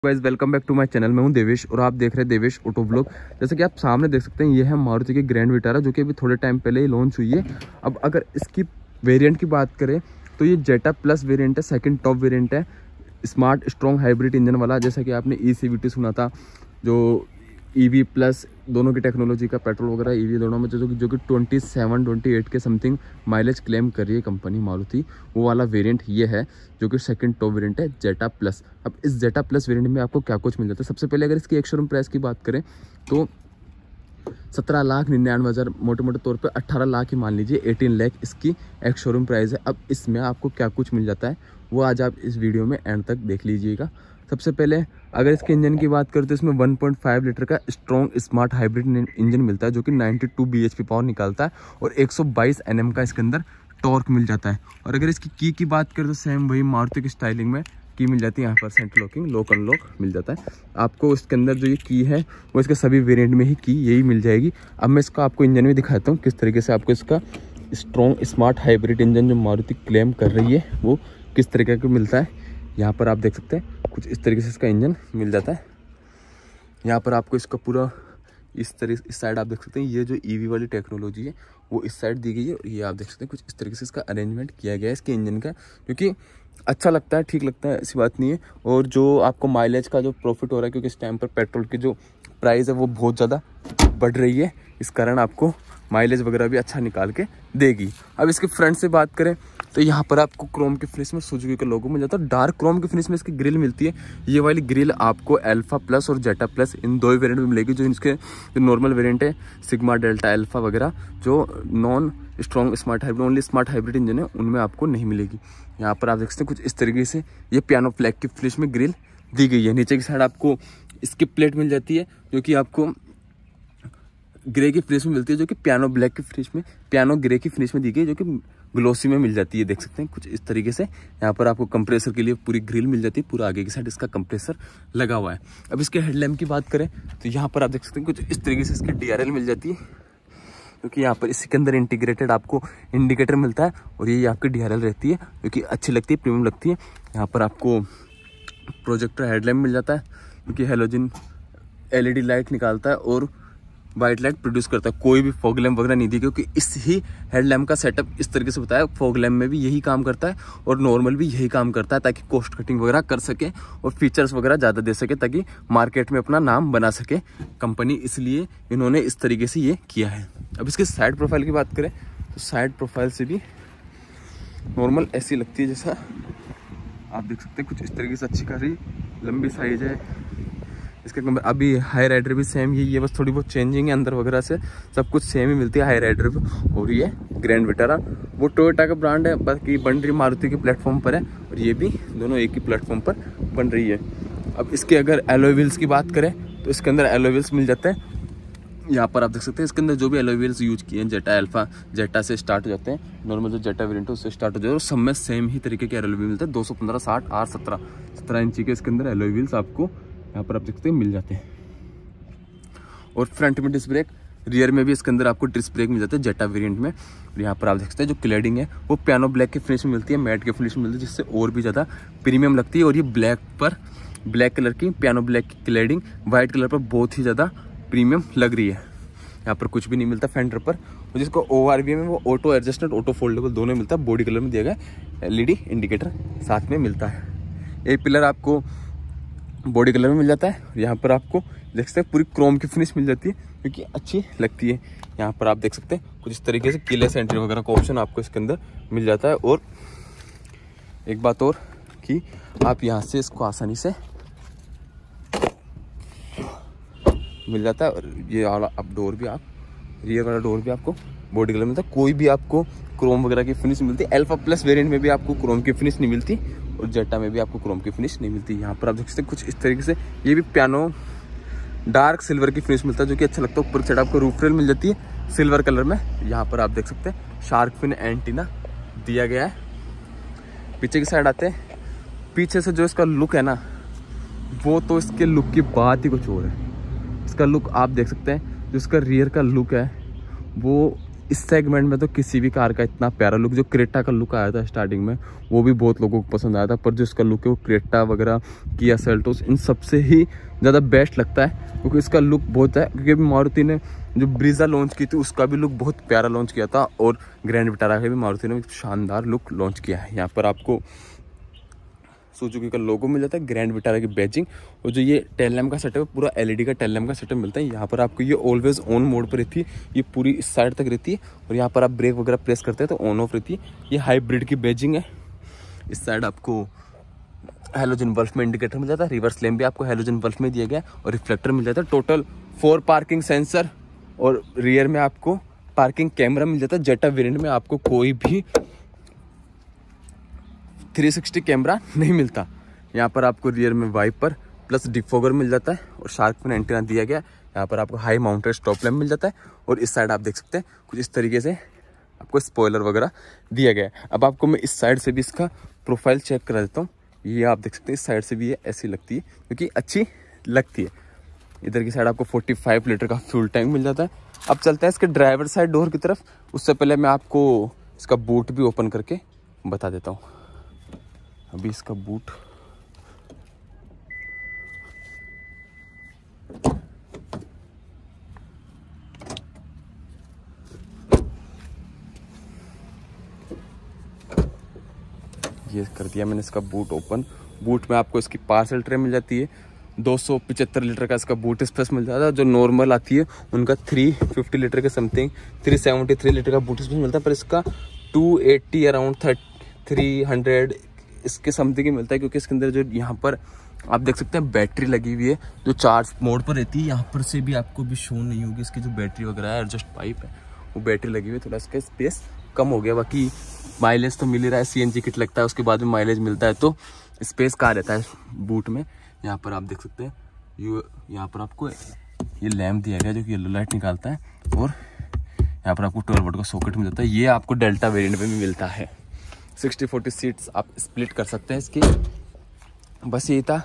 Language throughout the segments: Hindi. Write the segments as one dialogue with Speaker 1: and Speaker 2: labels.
Speaker 1: Guys welcome back to my channel. मैं हूं देवेश और आप देख रहे हैं देवेश ऑटो ब्लॉग। जैसे कि आप सामने देख सकते हैं, ये है मारुति की ग्रैंड विटारा जो कि अभी थोड़े टाइम पहले ही लॉन्च हुई है। अब अगर इसकी वेरिएंट की बात करें तो ये जेटा प्लस वेरिएंट है, सेकंड टॉप वेरिएंट है, स्मार्ट स्ट्रॉन्ग हाइब्रिड इंजन वाला। जैसा कि आपने ECVT सुना था, जो EV प्लस दोनों की टेक्नोलॉजी का, पेट्रोल वगैरह EV दोनों में जो कि 27-28 के समथिंग माइलेज क्लेम कर रही है कंपनी मारुति, वो वाला वेरिएंट ये है जो कि सेकंड टॉप वेरिएंट है, जेटा प्लस। अब इस जेटा प्लस वेरिएंट में आपको क्या कुछ मिल जाता है? सबसे पहले अगर इसकी एक शोरूम प्राइस की बात करें तो 17,99,000, मोटे मोटे तौर पे 18 लाख ही मान लीजिए, 18 लाख इसकी एक शोरूम प्राइस है। अब इसमें आपको क्या कुछ मिल जाता है वो आज आप इस वीडियो में एंड तक देख लीजिएगा। सबसे पहले अगर इसके इंजन की बात करें तो इसमें 1.5 लीटर का स्ट्रॉन्ग स्मार्ट हाइब्रिड इंजन मिलता है जो कि 92 bhp पावर निकालता है और 122 Nm का इसके अंदर टॉर्क मिल जाता है। और अगर इसकी की बात करें तो सेम वही मारुति की स्टाइलिंग में की मिल जाती है। यहाँ पर सेंट्रल लॉकिंग, लॉक अनलॉक मिल जाता है आपको। इसके अंदर जो ये की है वो इसके सभी वेरिएंट में ही की यही मिल जाएगी। अब मैं इसका आपको इंजन भी दिखाता हूँ किस तरीके से आपको इसका स्ट्रॉन्ग स्मार्ट हाइब्रिड इंजन जो मारुति क्लेम कर रही है वो किस तरीके का मिलता है। यहाँ पर आप देख सकते हैं कुछ इस तरीके से इसका इंजन मिल जाता है। यहाँ पर आपको इसका पूरा इस साइड आप देख सकते हैं, ये जो EV वाली टेक्नोलॉजी है वो इस साइड दी गई है। और ये आप देख सकते हैं कुछ इस तरीके से इसका अरेंजमेंट किया गया है इसके इंजन का, क्योंकि अच्छा लगता है, ठीक लगता है, ऐसी बात नहीं है। और जो आपको माइलेज का जो प्रॉफिट हो रहा है, क्योंकि इस टाइम पर पेट्रोल की जो प्राइस है वो बहुत ज़्यादा बढ़ रही है, इस कारण आपको माइलेज वगैरह भी अच्छा निकाल के देगी। अब इसके फ्रंट से बात करें तो यहाँ पर आपको क्रोम की फिनिश में सुजुकी का लोगो मिल जाता है। डार्क क्रोम की फिनिश में इसकी ग्रिल मिलती है। ये वाली ग्रिल आपको अल्फा प्लस और जेटा प्लस इन दो ही वेरिएंट में मिलेगी। जो इसके जो नॉर्मल वेरिएंट है सिग्मा, डेल्टा, अल्फा वगैरह, जो non strong smart hybrid, only smart hybrid engine है, उनमें आपको नहीं मिलेगी। यहाँ पर आप देख सकते हैं कुछ इस तरीके से ये पियानो ब्लैक की फिनिश में ग्रिल दी गई है। नीचे की साइड आपको इसकी प्लेट मिल जाती है जो कि आपको ग्रे की फिनिश में मिलती है, जो कि पियानो ब्लैक की फिनिश में, पियानो ग्रे की फिनिश में दी गई, जो कि ग्लोसी में मिल जाती है। देख सकते हैं कुछ इस तरीके से। यहाँ पर आपको कंप्रेसर के लिए पूरी ग्रिल मिल जाती है, पूरा आगे की साइड इसका कंप्रेसर लगा हुआ है। अब इसके हेडलैम्प की बात करें तो यहाँ पर आप देख सकते हैं कुछ इस तरीके से इसकी DRL मिल जाती है, क्योंकि यहाँ पर इसके अंदर इंटीग्रेटेड आपको इंडिकेटर मिलता है और ये आपकी DRL रहती है, जो कि अच्छी लगती है, प्रीमियम लगती है। यहाँ पर आपको प्रोजेक्टर हेडलैम्प मिल जाता है, क्योंकि हेलोजन LED लाइट निकालता है और वाइट लाइट प्रोड्यूस करता है। कोई भी फॉग लैम्प वगैरह नहीं दी, क्योंकि इस ही हेडलैम्प का सेटअप इस तरीके से बताया, फॉग लैम्प में भी यही काम करता है और नॉर्मल भी यही काम करता है, ताकि कॉस्ट कटिंग वगैरह कर सके और फीचर्स वगैरह ज़्यादा दे सके, ताकि मार्केट में अपना नाम बना सके कंपनी। इसलिए इन्होंने इस तरीके से ये किया है। अब इसके साइड प्रोफाइल की बात करें तो साइड प्रोफाइल से भी नॉर्मल ऐसी लगती है, जैसा आप देख सकते हैं कुछ इस तरीके से अच्छी खासी लंबी साइज है इसके। अभी हाई राइडर भी सेम ही, ये बस थोड़ी बहुत चेंजिंग है, अंदर वगैरह से सब कुछ सेम ही मिलती है हाई राइडर पे। और ये ग्रैंड विटारा वो टोयोटा का ब्रांड है, बाकी बन रही मारुति के प्लेटफॉर्म पर है, और ये भी दोनों एक ही प्लेटफॉर्म पर बन रही है। अब इसके अगर एलॉय व्हील्स की बात करें तो इसके अंदर एलॉय व्हील्स मिल जाते हैं। यहाँ पर आप देख सकते हैं इसके अंदर जो भी एलॉय व्हील्स यूज किए हैं, जेटा, अल्फा, जेटा से स्टार्ट हो जाते हैं, नॉर्मल जो जेटा वेरिएंट है उससे स्टार्ट हो जाते हैं, और सब में सेम ही तरीके के एलॉय व्हील मिलते हैं। 215, 60, R 17 इंची के इसके अंदर एलॉय व्हील्स आपको यहाँ पर आप देख सकते हैं मिल जाते हैं। और फ्रंट में डिस्क ब्रेक, रियर में भी इसके अंदर आपको डिस्क ब्रेक मिल जाता है जेटा वेरिएंट में। और यहाँ पर आप देख सकते हैं जो क्लैडिंग है वो पियानो ब्लैक की फिनिश में मिलती है, मैट की फिनिश में मिलती है, जिससे और भी ज़्यादा प्रीमियम लगती है। और ये ब्लैक पर ब्लैक कलर की पियानो ब्लैक की क्लैडिंग वाइट कलर पर बहुत ही ज़्यादा प्रीमियम लग रही है। यहाँ पर कुछ भी नहीं मिलता फेंडर पर, और जिसको ORV में वो ऑटो एडजस्टेड, ऑटो फोल्डेबल दोनों मिलता है। बॉडी कलर में दिया गया LED इंडिकेटर साथ में मिलता है। एक पिलर आपको बॉडी कलर में मिल जाता है। यहाँ पर आपको देख सकते हैं पूरी क्रोम की फिनिश मिल जाती है, क्योंकि अच्छी लगती है। यहाँ पर आप देख सकते हैं कुछ इस तरीके से कीलेस एंट्री वगैरह का ऑप्शन आपको इसके अंदर मिल जाता है। और एक बात और कि आप यहाँ से इसको आसानी से मिल जाता है। और ये वाला आप डोर भी, आप रियर वाला डोर भी आपको बॉडी कलर मिलता है। कोई भी आपको क्रोम वगैरह की फिनिश मिलती है। अल्फा प्लस वेरिएंट में भी आपको क्रोम की फिनिश नहीं मिलती, और जेटा में भी आपको क्रोम की फिनिश नहीं मिलती। यहाँ पर आप देख सकते हैं कुछ इस तरीके से ये भी पियानो डार्क सिल्वर की फिनिश मिलता है, जो कि अच्छा लगता है। ऊपर साइड आपको रूफ रेल मिल जाती है सिल्वर कलर में। यहाँ पर आप देख सकते हैं शार्क फिन एंटीना दिया गया है। पीछे की साइड आते हैं, पीछे से जो इसका लुक है ना, वो तो इसके लुक की बात ही कुछ और है। इसका लुक आप देख सकते हैं, जो इसका रियर का लुक है वो इस सेगमेंट में तो किसी भी कार का इतना प्यारा लुक, जो क्रेटा का लुक आया था स्टार्टिंग में वो भी बहुत लोगों को पसंद आया था, पर जो इसका लुक है वो क्रेटा वगैरह, किया सेल्टोस, इन सबसे ही ज़्यादा बेस्ट लगता है क्योंकि इसका लुक बहुत है। क्योंकि मारुति ने जो ब्रीजा लॉन्च की थी उसका भी लुक बहुत प्यारा लॉन्च किया था, और ग्रैंड विटारा का भी मारुति ने शानदार लुक लॉन्च किया है। यहाँ पर आपको सुजुकी का लोगो मिल जाता है, ग्रैंड विटारा की बैजिंग, और जो ये टेल लैम्प का सेटअप है पूरा एलईडी का टेल लैम्प का सेटअप मिलता है। यहाँ पर आपको ये ऑलवेज ऑन मोड पर रहती है, ये पूरी इस साइड तक रहती है, और यहाँ पर आप ब्रेक वगैरह प्रेस करते हैं तो ऑन ऑफ रहती है। ये हाइब्रिड की बैजिंग है। इस साइड आपको हेलोजन बल्ब में इंडिकेटर मिल जाता है, रिवर्स लैम्प भी आपको हेलोजन बल्ब में दिया गया, और रिफ्लेक्टर मिल जाता है। टोटल 4 पार्किंग सेंसर, और रियर में आपको पार्किंग कैमरा मिल जाता है। जेटा वेरिएंट में आपको कोई भी 360 कैमरा नहीं मिलता। यहाँ पर आपको रियर में वाइपर प्लस डिफोगर मिल जाता है, और शार्क फिन एंटीना दिया गया। यहाँ पर आपको हाई माउंटेड स्टॉप लैम्प मिल जाता है, और इस साइड आप देख सकते हैं कुछ इस तरीके से आपको स्पॉइलर वगैरह दिया गया है। अब आपको मैं इस साइड से भी इसका प्रोफाइल चेक करा देता हूँ। ये आप देख सकते हैं इस साइड से भी ये ऐसी लगती है क्योंकि अच्छी लगती है। इधर की साइड आपको 45 लीटर का फ्यूल टैंक मिल जाता है। अब चलते हैं इसके ड्राइवर साइड डोर की तरफ। उससे पहले मैं आपको इसका बूट भी ओपन करके बता देता हूँ। अभी इसका बूट ये कर दिया मैंने इसका बूट ओपन। बूट में आपको इसकी पार्सल ट्रे मिल जाती है। 275 लीटर का इसका बूट स्पेस मिल जाता है। जो नॉर्मल आती है उनका 350 लीटर के समथिंग 373 लीटर का बूट स्पेस मिलता है, पर इसका 280 अराउंड 300 इसके समथिंग ही मिलता है, क्योंकि इसके अंदर जो यहाँ पर आप देख सकते हैं बैटरी लगी हुई है जो चार्ज मोड पर रहती है। यहाँ पर से भी आपको भी शो नहीं होगी इसकी जो बैटरी वगैरह है, एडजस्ट पाइप है वो बैटरी लगी हुई है। थोड़ा इसका स्पेस कम हो गया, बाकी माइलेज तो मिल ही रहा है। सीएनजी किट लगता है उसके बाद में माइलेज मिलता है, तो स्पेस कहाँ रहता है बूट में। यहाँ पर आप देख सकते हैं यहाँ पर आपको ये लैम्प दिया गया जो कि येलो लाइट निकालता है, और यहाँ पर आपको 12 वोल्ट का सॉकेट मिल जाता है। ये आपको डेल्टा वेरिएंट में भी मिलता है। 60-40 सीट्स आप स्प्लिट कर सकते हैं इसकी। बस यही था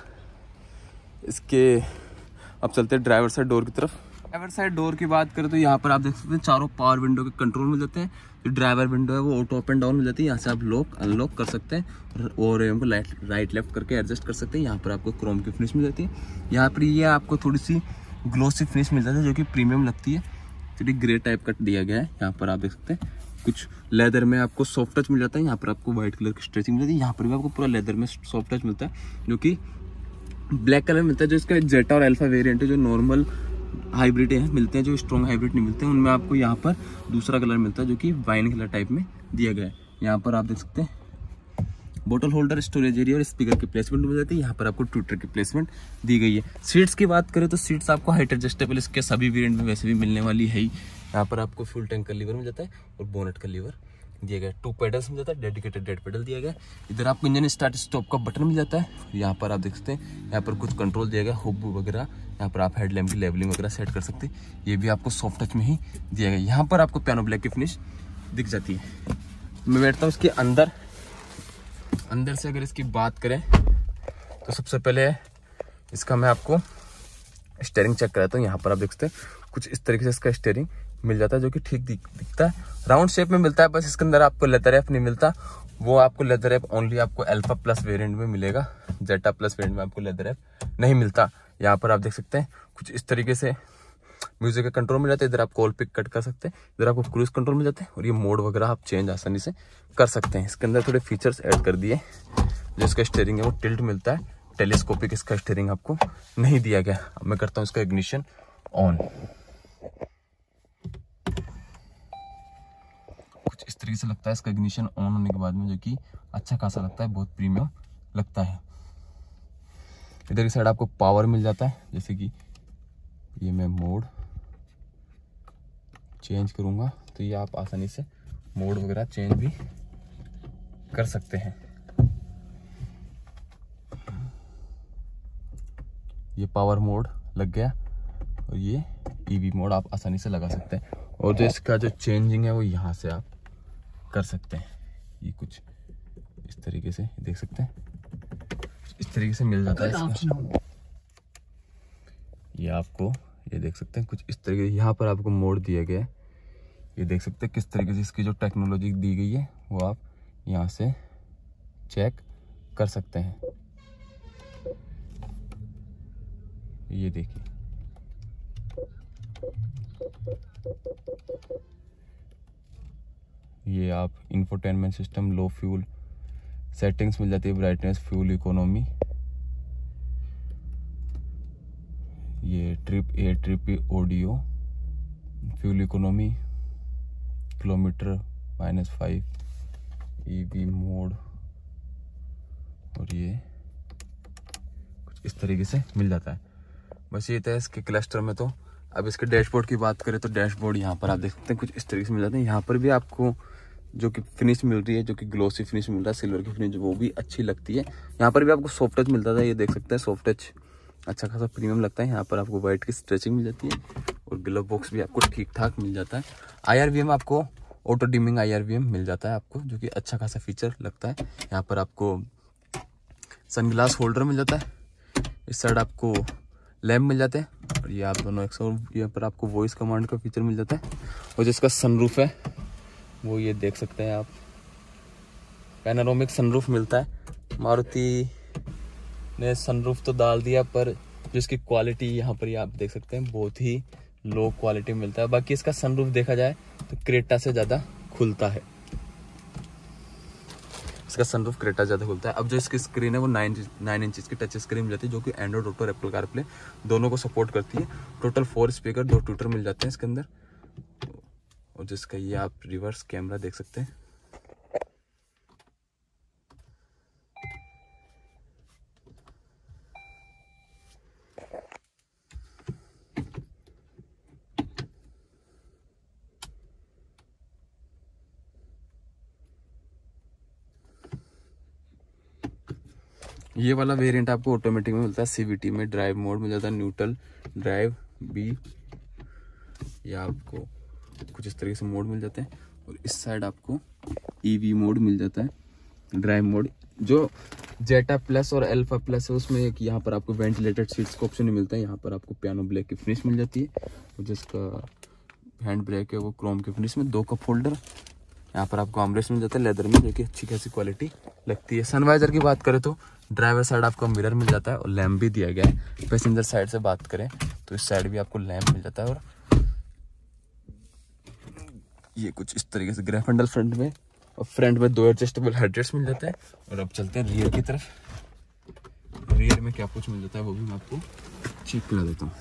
Speaker 1: इसके। अब चलते हैं ड्राइवर साइड डोर की तरफ। ड्राइवर साइड डोर की बात करें तो यहाँ पर आप देख सकते हैं चारों पावर विंडो के कंट्रोल मिल जाते हैं। जो ड्राइवर विंडो है वो ऑटो अप एंड डाउन मिल जाती है। यहाँ से आप लॉक अनलॉक कर सकते हैं, और यहाँ पर राइट लेफ्ट करके एडजस्ट कर सकते हैं। यहाँ पर आपको क्रोम की फिनिश मिल जाती है। यहाँ पर ये आपको थोड़ी सी ग्लोसी फिनिश मिल जाती है जो कि प्रीमियम लगती है। थोड़ी ग्रे टाइप कट दिया गया है। यहाँ पर आप देख सकते हैं कुछ लेदर में आपको सॉफ्ट टच मिल जाता है। यहाँ पर आपको व्हाइट कलर की स्ट्रेचिंग मिल जाती है। यहाँ पर भी आपको पूरा लेदर में सॉफ्ट टच मिलता है, जो कि ब्लैक कलर मिलता है। जो इसका जेटा और अल्फा वेरिएंट है, जो नॉर्मल हाइब्रिड है मिलते हैं, जो स्ट्रॉन्ग हाइब्रिड नहीं मिलते हैं, उनमें आपको यहाँ पर दूसरा कलर मिलता है जो कि वाइन कलर टाइप में दिया गया है। यहाँ पर आप देख सकते हैं बोतल होल्डर, स्टोरेज एरिया और स्पीकर की प्लेसमेंट मिल जाती है। यहाँ पर आपको ट्विटर की प्लेसमेंट दी गई है। सीट्स की बात करें तो सीट्स आपको हाइट एडजस्टेबल इसके सभी वेरिएंट में वैसे भी मिलने वाली है ही। यहाँ पर आपको फ्यूल टैंक का लीवर मिल जाता है, और बोनेट का लीवर दिया गया है। 2 पेडल्स मिल जाता है, डेडिकेटेड डेड पेडल दिया गया है। इधर आपको इंजन स्टार्ट स्टॉप का बटन मिल जाता है। यहाँ पर आप देख सकते हैं यहाँ पर कुछ कंट्रोल दिया गया, हुब वगैरह। यहाँ पर आप हेडलैम्प की लेवलिंग वगैरह सेट कर सकते हैं। ये भी आपको सॉफ्ट टच में ही दिया गया। यहाँ पर आपको पियानो ब्लैक की फिनिश दिख जाती है। मैं बैठता हूँ इसके अंदर। अंदर से अगर इसकी बात करें तो सबसे पहले इसका मैं आपको स्टीयरिंग चेक कराता हूँ। यहाँ पर आप देख सकते हैं कुछ इस तरीके से इसका स्टीयरिंग मिल जाता है, जो कि ठीक दिखता है। राउंड शेप में मिलता है, बस इसके अंदर आपको लेदर रैप नहीं मिलता। वो आपको लेदर रैप ओनली आपको अल्फा प्लस वेरिएंट में मिलेगा। जेटा प्लस वेरिएंट में आपको लेदर रैप नहीं मिलता। यहाँ पर आप देख सकते हैं कुछ इस तरीके से म्यूजिक का कंट्रोल मिल जाता है। इधर आप कॉल पिक कट कर सकते हैं, इधर आपको क्रूज कंट्रोल मिल जाते हैं, और ये मोड वगैरह आप चेंज आसानी से कर सकते हैं। इसके अंदर थोड़े फीचर्स ऐड कर दिए। जो इसका स्टीयरिंग है वो टिल्ट मिलता है, टेलीस्कोपिक इसका स्टीयरिंग आपको नहीं दिया गया। अब मैं करता हूँ इसका इग्निशन ऑन। कुछ इस तरीके से लगता है इसका इग्निशन ऑन होने के बाद में, जो कि अच्छा खासा लगता है, बहुत प्रीमियम लगता है। इधर की साइड आपको पावर मिल जाता है, जैसे कि ये मैं मोड चेंज करूंगा तो ये आप आसानी से मोड वगैरह चेंज भी कर सकते हैं। ये पावर मोड लग गया, और ये ईवी मोड आप आसानी से लगा सकते हैं। और जो इसका जो चेंजिंग है वो यहाँ से आप कर सकते हैं। ये कुछ इस तरीके से देख सकते हैं, इस तरीके से मिल जाता है इसका। ये आपको ये देख सकते हैं कुछ इस तरीके से। यहाँ पर आपको मोड दिया गया है, ये देख सकते हैं किस तरीके से इसकी जो टेक्नोलॉजी दी गई है वो आप यहाँ से चेक कर सकते हैं। ये देखिए, ये आप infotainment system, low fuel settings मिल जाती है, ब्राइटनेस, फ्यूल इकोनॉमी, ये trip audio, fuel economy, kilometre -5, EV mode, और ये कुछ इस तरीके से मिल जाता है। बस ये था इसके क्लस्टर में। तो अब इसके डैशबोर्ड की बात करें तो डैशबोर्ड यहाँ पर आप देख सकते हैं कुछ इस तरीके से मिल जाते हैं। यहाँ पर भी आपको जो कि फिनिश मिल रही है, जो कि ग्लोसी फिनिश मिल रहा है, सिल्वर की फिनिश, वो भी अच्छी लगती है। यहाँ पर भी आपको सॉफ्ट टच मिलता था, ये देख सकते हैं सॉफ्ट टच अच्छा खासा प्रीमियम लगता है। यहाँ पर आपको वाइट की स्ट्रेचिंग मिल जाती है और ग्लव बॉक्स भी आपको ठीक ठाक मिल जाता है। IRVM आपको ऑटो डिमिंग IRVM मिल जाता है आपको, जो कि अच्छा खासा फीचर लगता है। यहाँ पर आपको सनग्लास होल्डर मिल जाता है, इस साइड आपको लैम्प मिल जाते हैं, और ये आप दोनों यहाँ पर आपको वॉइस कमांड का फीचर मिल जाता है। और जिसका सनरूफ है वो ये देख सकते हैं आप, पैनोरामिक सनरूफ मिलता है। मारुति ने सनरूफ तो डाल दिया, पर जिसकी क्वालिटी यहाँ पर आप देख सकते हैं बहुत ही लो क्वालिटी मिलता है। बाकी इसका सनरूफ देखा जाए तो क्रेटा से ज़्यादा खुलता है, इसका सनरूफ क्रेटा ज़्यादा खुलता है। अब जो इसकी स्क्रीन है वो 9 इंच की टच स्क्रीन मिल जाती है, जो कि एंड्रॉइड ऑटो, एप्पल कारप्ले दोनों को सपोर्ट करती है। टोटल 4 स्पीकर, 2 ट्विटर मिल जाते हैं इसके अंदर। और जिसका ये आप रिवर्स कैमरा देख सकते हैं। ये वाला वेरिएंट आपको ऑटोमेटिक में मिलता है, CVT में ड्राइव मोड मिल जाता है, न्यूट्रल, ड्राइव, B, या आपको कुछ इस तरीके से मोड मिल जाते हैं। और इस साइड आपको EV मोड मिल जाता है, ड्राइव मोड। जो जेटा प्लस और अल्फा प्लस है उसमें एक यहाँ पर आपको वेंटिलेटेड सीट्स का ऑप्शन मिलता है। यहाँ पर आपको पियानो ब्लैक की फिनिश मिल जाती है, और जिसका हैंड ब्रेक है वो क्रोम की फिनिश में, 2 कप होल्डर। यहाँ पर आपको आर्मरेस्ट मिल जाता है लेदर में, जो कि अच्छी खासी क्वालिटी लगती है। सनवाइजर की बात करें तो ड्राइवर साइड आपको मिरर मिल जाता है और लैम्प भी दिया गया है। पैसेंजर साइड से बात करें तो इस साइड भी आपको लैम्प मिल जाता है, और ये कुछ इस तरीके से ग्रैफ हैंडल फ्रंट में, और फ्रंट में 2 एडजस्टेबल हेडरेस्ट मिल जाते हैं। और अब चलते हैं रियर की तरफ। रियर में क्या कुछ मिल जाता है वो भी मैं आपको चेक करा देता हूँ।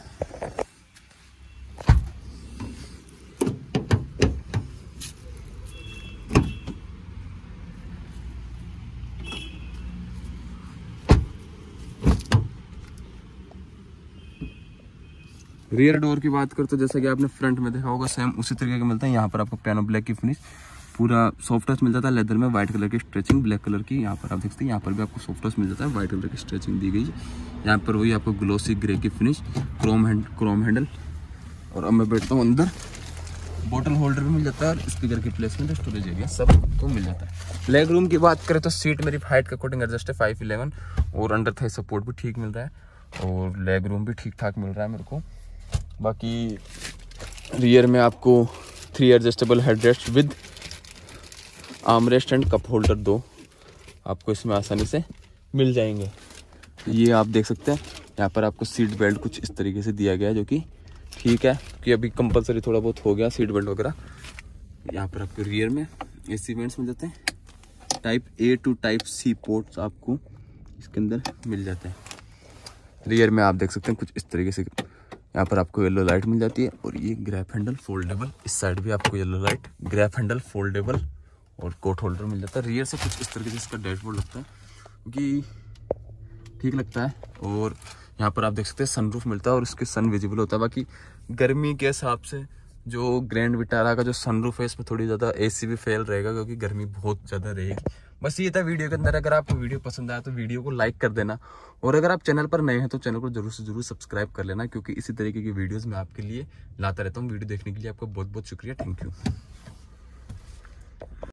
Speaker 1: रियर डोर की बात करते तो जैसा कि आपने फ्रंट में देखा होगा सेम उसी तरीके का मिलता है। यहाँ पर आपको पियानो ब्लैक की फिनिश, पूरा सॉफ्ट टच मिल जाता है लेदर में, व्हाइट कलर की स्ट्रेचिंग, ब्लैक कलर की। यहाँ पर आप देखते हैं यहाँ पर भी आपको सॉफ्ट टच मिल जाता है, व्हाइट कलर की स्ट्रेचिंग दी गई है। यहाँ पर वही आपको ग्लोसी ग्रे की फिनिश, क्रोम हैंडल। और अब मैं बैठता हूँ अंदर, बोटल होल्डर भी मिल जाता है, और स्पीकर की प्लेसमेंट, स्टोरेज एरिया सब तो मिल जाता है। लेग रूम की बात करें तो सीट मेरी हाइट का अकॉर्डिंग एडजस्ट है 5'11", और अंडर थाई सपोर्ट भी ठीक मिल रहा है, और लेग रूम भी ठीक ठाक मिल रहा है मेरे को। बाकी रियर में आपको 3 adjustable headrest with armrest and cup holder 2 आपको इसमें आसानी से मिल जाएंगे। ये आप देख सकते हैं यहाँ पर आपको सीट बेल्ट कुछ इस तरीके से दिया गया है, जो कि ठीक है कि अभी कंपलसरी थोड़ा बहुत हो गया सीट बेल्ट वगैरह। यहाँ पर आपको रियर में AC वेंट्स मिल जाते हैं, type A to type C ports आपको इसके अंदर मिल जाते हैं। रियर में आप देख सकते हैं कुछ इस तरीके से यहाँ पर आपको येलो लाइट मिल जाती है, और ये ग्रैप हैंडल फोल्डेबल। इस साइड भी आपको yellow light, grab handle foldable, और कोट होल्डर मिल जाता है। रियर से कुछ इस तरीके से इसका डैशबोर्ड लगता है, क्योंकि ठीक लगता है। और यहाँ पर आप देख सकते हैं सनरूफ मिलता है, और इसके सन विजिबल होता है। बाकी गर्मी के हिसाब से जो ग्रैंड विटारा का जो सनरूफ है इसमें थोड़ी ज़्यादा AC भी फेल रहेगा, क्योंकि गर्मी बहुत ज़्यादा रहेगी। बस ये था वीडियो के अंदर। अगर आपको वीडियो पसंद आया तो वीडियो को लाइक कर देना, और अगर आप चैनल पर नए हैं तो चैनल को जरूर से जरूर सब्सक्राइब कर लेना, क्योंकि इसी तरीके की वीडियोस मैं आपके लिए लाता रहता हूँ। वीडियो देखने के लिए आपका बहुत बहुत शुक्रिया। Thank you.